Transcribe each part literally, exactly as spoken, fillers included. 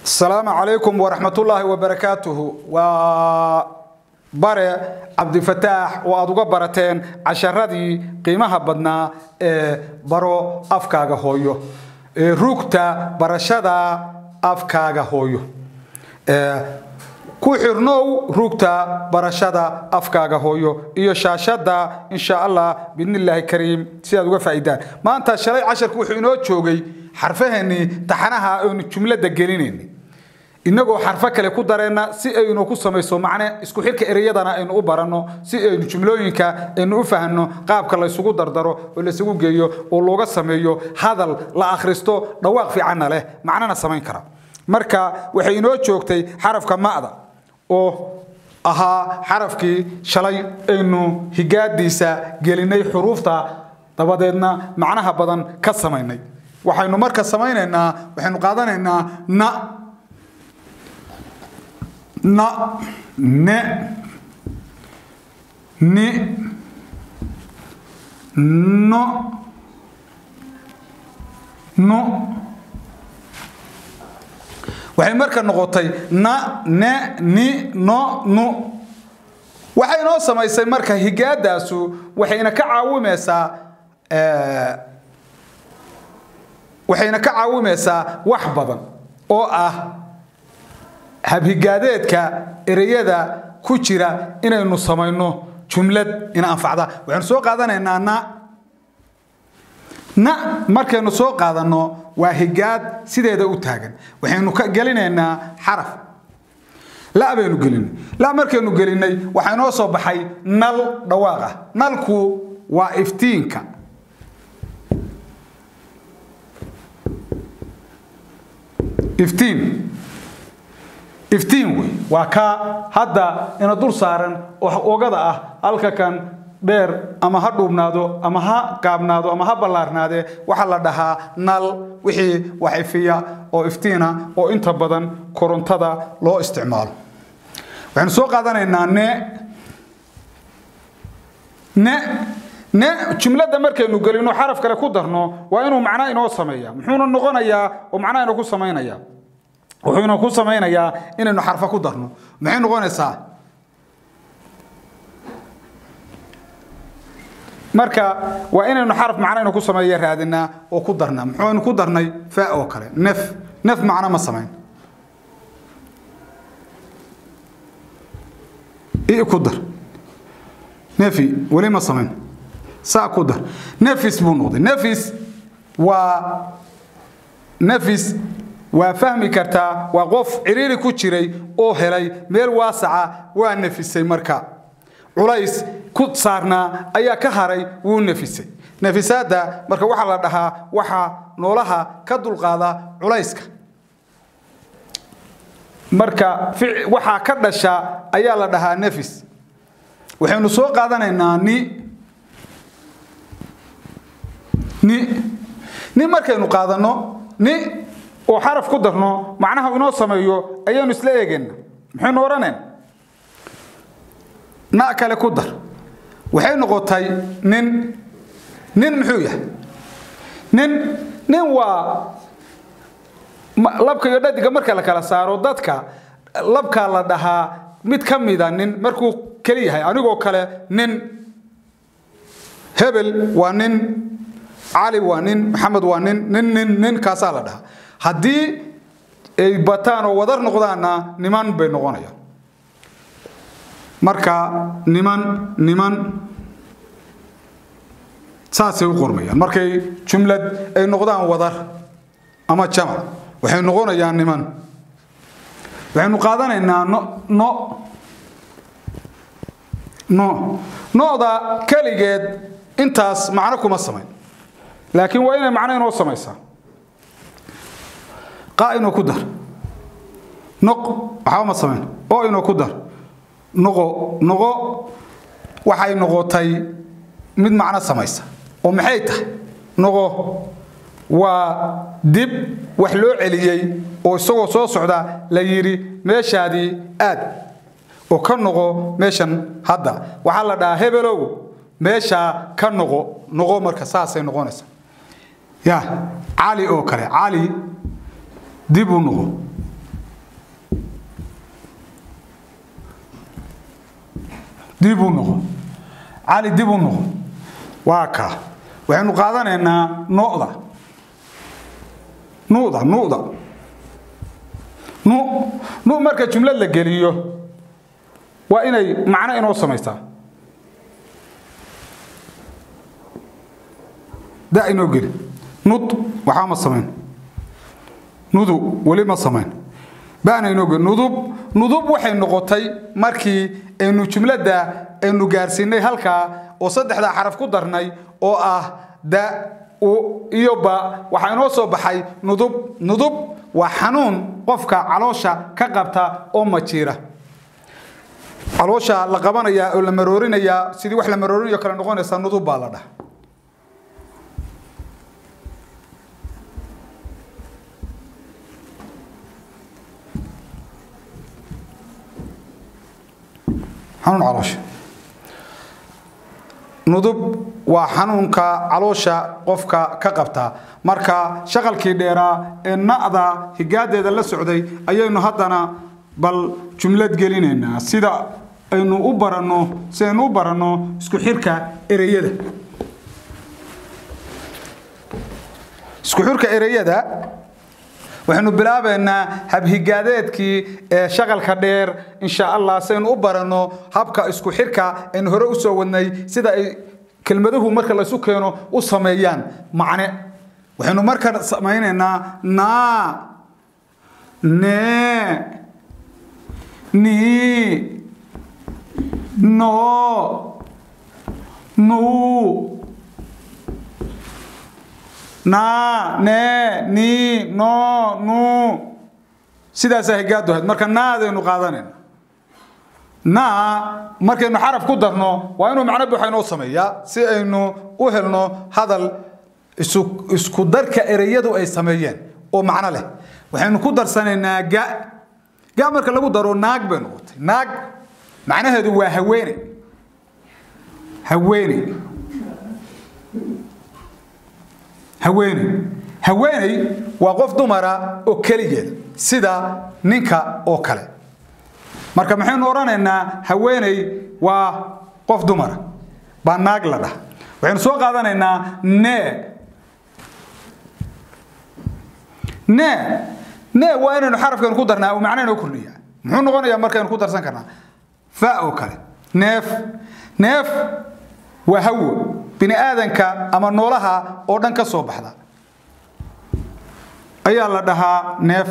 السلام عليكم ورحمة الله وبركاته وبرع عبد الفتاح وأدوغا برتين عشرة قيمها بدنا برو أفكاغا هويو روكتا برشادا أفكاغا هويو كوحرنو روكتا برشادا أفكاغا هويو إيو شاشادا إن شاء الله بإذن الله الكريم سيادوغا فايدان ما أنت شلي عشر كوحرنو تشوغي حرفهني تحناها أو جملة دقلينيني إنه حرف كله كدرنا سي إنه كوسا ميسو معناه إسكو حرك إريادنا إنه أبرنو سي جملوين كا إنه فهمنو قاب كله يسوق دردرو ولا يسوق جيو واللغة سميو هذا لا آخرستو نواق في عنا له معنانا سمين كرا مركا وحينو تشوكتي حرف كماذا أو أها حرف كي شلي إنه هجاد ديسا جليني حروف تا تبادلنا معناها بدن كسميني وحينو مركا سميننا وحينو قادنا نا نا ن ن نو نو waxay marka noqotay na ne ni no no waxay noo samaysay marka higaadaasu waxayna ka caawimaysaa ee waxayna ka caawimaysaa wax badan oo ah habigaadeedka ereyada ku jira inaynu samayno jumlad in anfacda waxaan soo qaadanaynaa na na markaynu soo qaadano waa higaad sideeda u taagan waxaynu ka galinaynaa xaraf la abaynu galin la markaynu galinay waxa inoo soo baxay nal dhawaaq ah nalku waa iftiinka iftiin iftiin way waa ka hadda ina dul saaran oo oogada ah halka kan dheer ama ha dhuubnaado ama ha qaabnaado ama ha ballaarnaade waxa la dhahaa nal wixii wax ifiya oo iftiina oo inta badan korontada loo isticmaalo waxaan soo qaadanaynaa ne ne ne jumlada markaynu galino xaraf kale ku darno waa inuu macna inoo sameeyaa muxuu noqonayaa oo macna inoo ku sameeynaya wuxuu ku sameeynayaa inaynu xarfa ku darno maxay noqonaysaa marka waa inaynu xarf macna ku sameeyo raadina oo ku darna muxuu ku darnay fa oo kale naf naf macna ma sameyn ee ku dar nafi wali ma sameyn sa ku dar nafis buu noqday nafis waa nafis وفهمي كرتا وقف عريري كوتشري أو هلاي ميل واسعة ونفسي مركا علايس كوت صارنا أيا كهري ونفسي نفسات دا مركا وحا لدها وحا نولها كدو القاضة علايسك مركا في وحا كدشا أيا لدها نفس وحين نسوق قادنا ني ني ني مركا نقاضنو ني وحرف كدرنا معناها إنه سمايو أيام سلاجن محن ورنن نأكل كدر وحين نقطي نن نن محوية نن نن و لبك يدك جمرك لك على سارو دتك لبك على دها متكمل ذا نن مركو كليه أنا جو كله نن هبل ونن علي ونن محمد ونن نن نن نن كاسالة ده haddii ay bataan oo wadar noqdaana niman bay noqonayaan marka niman niman saasay u qormayaan markay jumlad ay noqdaan wadar ama jamac waxay noqonayaan niman waxaynu qaadanaynaa no no no nooda kaligeed intaas macno kuma sameyn laakiin waa inay macno inoo samaysaa قائنو كدر نق حاما سمين او انو كدر نقو نقو waxay noqotay mid macna samaysa oo maxay tahay noqo waa dib wax loo celiyay oo isagoo soo socda la yiri meeshaadi aad oo ka noqo meeshan hadda waxa la dhahaa hebelow meesha ka noqo noqo marka saasay noqonaysa ya ali oo kale ali ديبو نغو dib u noqo cali dib u noqo waa ka waxaanu qaadanaynaa noqda nuuda nuuda nu nu marka jumlad la geliyo waa inay macna inoo sameeysaa da inoo geli nud waxa ma sameyn nudu wali ma sameyn baana inoo geli nudub nudub waxay noqotay markii aynu jumlada aynu gaarsiinay halka oo saddexda xaraf ku darnay oo ah da u iyo ba waxa inoo soo baxay nudub nudub waa xanuun qofka caloosha ka qabta oo ma jira caloosha la qabanaya oo la maroorinaya sidii wax la maroorinayo kala noqonaysa nudub baa la dhahay xanuun caloosha nudub waa xanuunka caloosha qofka ka qabta marka shaqalkii dheeraa ee naada higaadeeda la socday ayaynu haddana bal jumlad gelinaynaa sida aynu u barano si aynu u barano isku xirka ereyada isku xirka ereyada waxaanu bilaabaynaa hab higaadeedkii ee shaqalka dheer insha Allah saynu u barano habka isku xirka in hore u soo wadnay sida ay kelmaduhu marka la isu keeno u sameeyaan macne waxaanu marka sameeynaa na ne ni no nu na ne ni no nu sidaas ay gaadho marka naadaynu qaadanayna na markaynu xaraf ku darno waa inuu macno buuxa inoo sameeyaa si aynu u helno hadal isku isku darka ereyadu ay sameeyeen oo macno leh waxaynu ku darsanaynaa ga ga marka lagu daro naag bay noqotay naag macnaheedu waa haweeney haweeney haweeney haweeney waa qof dumara oo kaligeed sida ninka oo kale marka maxaynu oranaynaa haweeney waa qof dumara ba naag la dhahay waxaynu soo qaadanaynaa ne ne ne waa inaynu xarafkan ku darnaa oo macno inoo kordhiya muxuu noqonayaa markaynu ku darsan karnaa fa oo kale neef neef waa hawo bini aadanka ama noolaha oo dhan ka soo baxda ayaa la dhahaa neef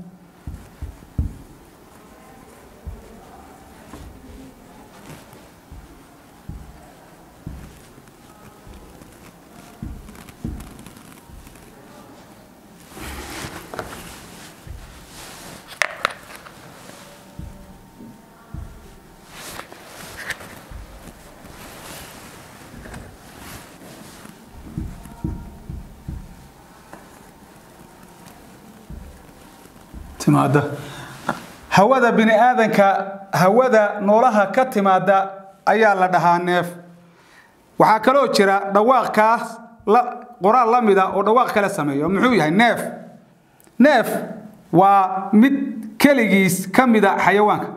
timaada hawada bini aadanka hawada noolaha ka timaada ayaa la dhahaa neef waxa kale oo jira dhawaaq kaas la qoraal la mid ah oo dhawaaq kala sameeyo muxuu yahay neef neef waa mid kaligiis kamida xayawaanka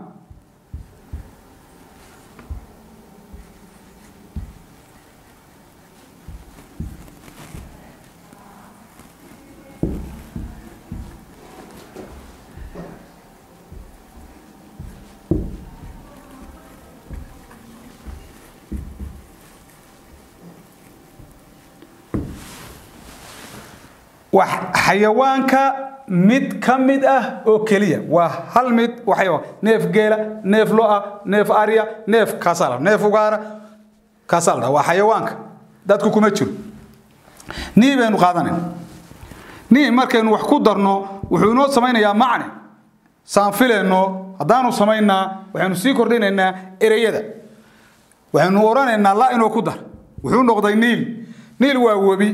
وحيوانك مد كمد اه او كليه وهل مد وحيوان نيف جيلا نيف لؤا نيف اريا نيف كاسالا نيف وغارا كاسالا وحيوانك دادكو كما جيرو ني بينو قادانين ني markaynu wax ku darno wuxuu inoo sameeynaa macne saan filayno hadaanu sameeynaa waxaanu sii kordhinaynaa ereyada waxaanu oranaynaa la inoo ku dar wuxuu noqday niil niil waa wabi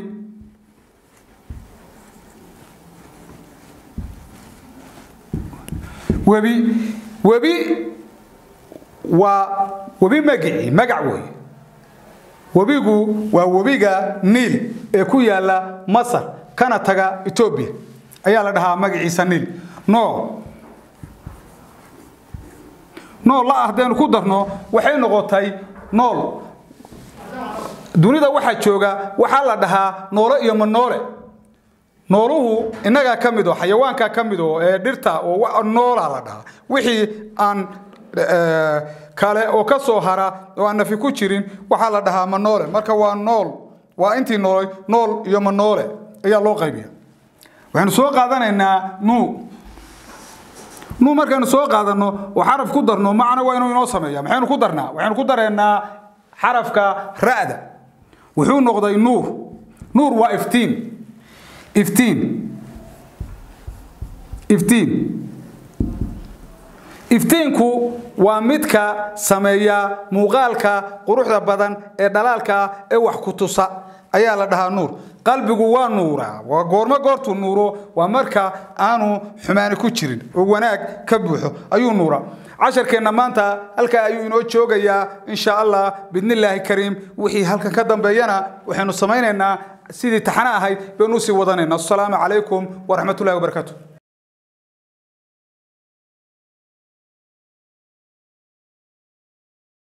وبي وبي و وبي مجعي مجعوي وبيجو ووبيجا نيل إكو يلا مصر كانت تجا إثيوبيا أيها لها مجعي سنيل نو nool la ahdeen ku darno waxay noqotay nool dunida waxa jooga waxa la dhahaa noole iyo ma noole nooluhu inaga kamid oo xayawaanka kamid oo ee dhirta oo noola la dhahaa wixii aan kale oo ka soo hara oo aan nafi ku jirin waxa la dhahaa ma noole marka waa nool waa intii nool nool iyo ma noole ayaa loo qaybiyaa waxaan soo qaadanaynaa nu nu markaan soo qaadano oo xaraf ku darno macna waa inuu inoo sameeyaa maxaynu ku darnaa waxaan ku dareynaa xarafka raada wuxuu noqday nuur nuur waa iftiin iftiin iftiin iftiinku waa midka sameeya muuqaalka quruxda badan ee dhalaalka ee wax ku tusa ayaa la dhahaa nuur qalbigu waa nuura waa goorma goortu nuuro waa marka aanu xumaan ku jirin oo wanaag ka buuxo ayuu nuura casharkeena maanta halka ayuu inoo joogayaa insha Allah bidnillaahi kariim wixii halka ka dambeeyana waxaanu sameeynaynaa sidii taxana ahayd baynu sii wadanayna assalamu alaykum wa rahmatullahi wa barakatuh